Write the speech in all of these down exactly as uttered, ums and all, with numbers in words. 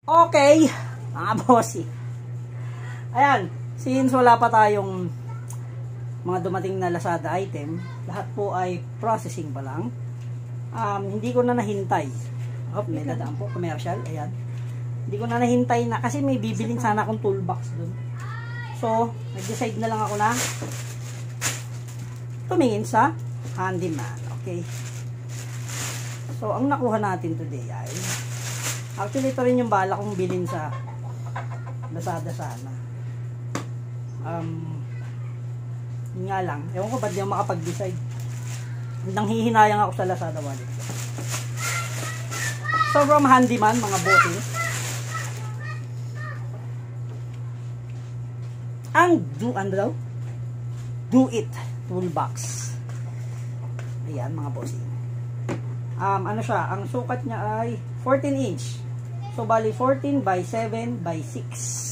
Okay, mga bossy. Ayan, since wala pa tayong mga dumating na Lazada item, lahat po ay processing pa lang. Um, hindi ko na nahintay. Oh, may dadaan po, commercial. Ayan. Hindi ko na nahintay na kasi may bibiling sana akong toolbox dun. So, nag-decide na lang ako na tumingin sa handyman. Okay. So, ang nakuha natin today ay actually ito rin yung bala kong bilhin sa Lazada sana. Um, yun nga lang. Ewan ko ba't di ako makapag-decide. Nang hihinayang ako sa Lazada wallet. So, from handyman, mga bossing. Ang do, ano daw? Do It Toolbox. Ayan, mga bossing. Um, ano siya? Ang sukat niya ay fourteen inch. So, bali fourteen by seven by six.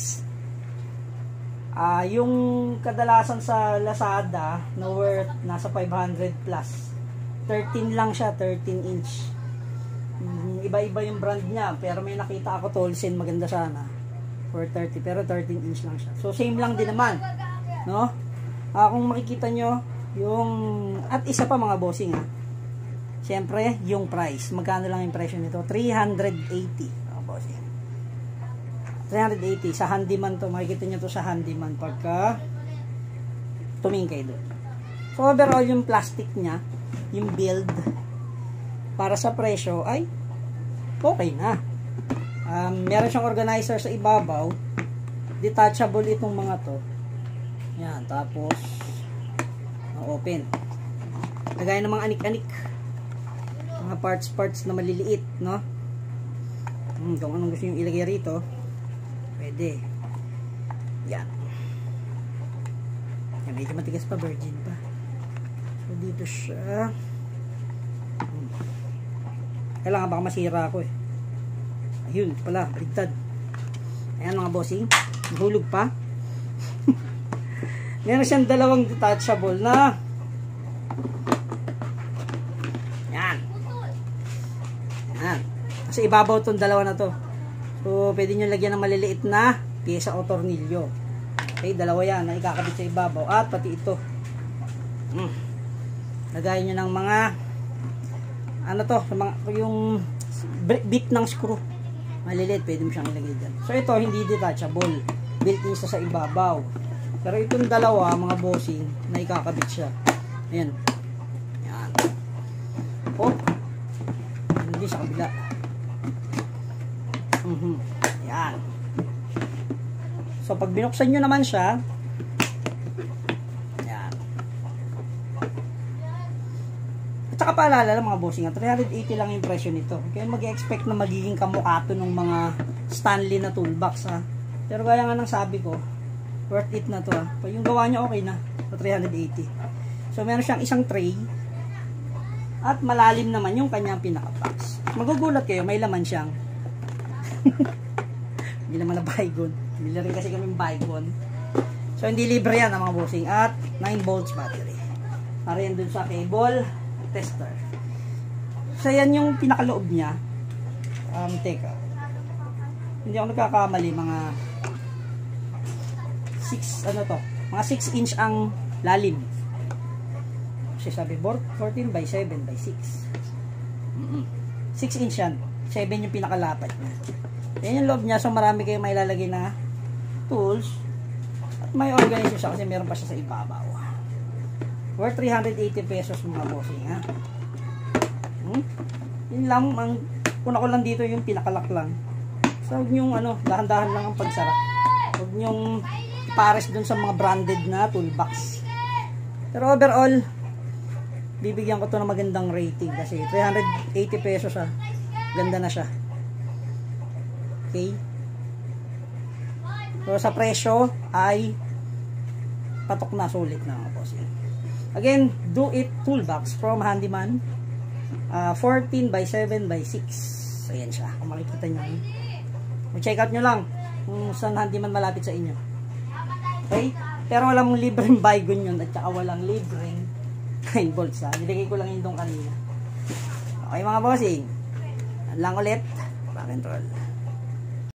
Ah, uh, yung kadalasan sa Lazada na worth nasa five hundred plus. thirteen lang siya, thirteen inch. Iba-iba yung brand niya, pero may nakita ako Tolson, maganda sana. For thirty, pero thirteen inch lang siya. So same lang din naman, no? Ah, kung makikita nyo yung at isa pa mga bossing, ah. Siyempre, yung price. Magkano lang yung presyo nito? three hundred eighty. Mga bossing. three hundred eighty sa handyman to. Makikita nyo to sa handyman pagka tumingin kayo doon. So overall yung plastic niya, yung build para sa presyo ay okay na. Um, meron siyang organizer sa ibabaw. Detachable itong mga to. Yan, tapos open. Kagaya ng mga anik-anik. Mga parts-parts na maliliit, no? Hmm, kung anong gusto nyo ilagay rito, pwede. Yan. Yan, medyo matigas pa, virgin pa. So, dito siya. Hmm. Kailangan baka masira ako eh. Ayun, pala, baligtad. Ayan mga bossing. Mahulog pa. Meron siyang dalawang detachable na yan. Yan. Kasi ibabaw itong dalawa na to. So, pwede nyo lagyan ng maliliit na pyesa o tornilyo. Okay, dalawa yan na ikakabit sa ibabaw. At pati ito. Hmm. Lagayan nyo ng mga ano to, mga, yung bit ng screw. Maliliit, pwede mo siyang ilagay dyan. So, ito hindi detachable. Built-in sa ibabaw. Pero itong dalawa, mga bossing, na ikakabit siya. Ayan. Ayan. Oh. Hindi sa kabila. Uh-huh. Ayan. So, pag binuksan nyo naman siya, ayan. At saka paalala lang mga bossing, three hundred eighty lang yung presyo nito. Kaya mag-expect na magiging kamukha ng mga Stanley na toolbox, ha. Pero gaya nga ng sabi ko, worth it na to, ha. Pag yung gawa nyo, okay na. So, three hundred eighty. So, meron siyang isang tray. At malalim naman yung kanyang pinaka-box. Magugulat kayo, may laman siyang. Hindi naman na Baygon. Bili rin kasi kami Baygon. So, hindi libre yan, ha, mga bossing. At nine volts battery. Para yan dun sa cable tester. So, yan yung pinakaloob niya. Um, teka. Hindi ako nagkakamali, mga six, ano to, mga six inch ang lalim. Kasi sabi, fourteen by seven by six. Mm-mm. six inch yan. seven yung pinakalapat niya. Yan yung loob niya. So, marami kayong may lalagay na tools. At may organizer siya kasi meron pa siya sa ibabaw. Worth three hundred eighty pesos mga bossing, ha. Hmm? Yun lang, ang kuna ko lang dito yung pinakalak lang. So, huwag nyong, ano, dahan-dahan lang ang pagsara. Huwag nyong pares dun sa mga branded na toolbox. Pero overall, bibigyan ko to ng magandang rating kasi three hundred eighty pesos, ha. Ganda na siya. Okay? So, sa presyo ay patok na, sulit na mga bossing. Again, Do It Toolbox from Handyman. Uh, fourteen by seven by six. So, ayan siya. Kung makikita nyo. Check out nyo lang kung saan handyman malapit sa inyo. Okay? Pero walang libreng Baygon yun at saka walang libreng nine volts, ha. Nilagay ko lang yun doon kanina. Okay mga bossing. Yan lang ulit. Rock and roll.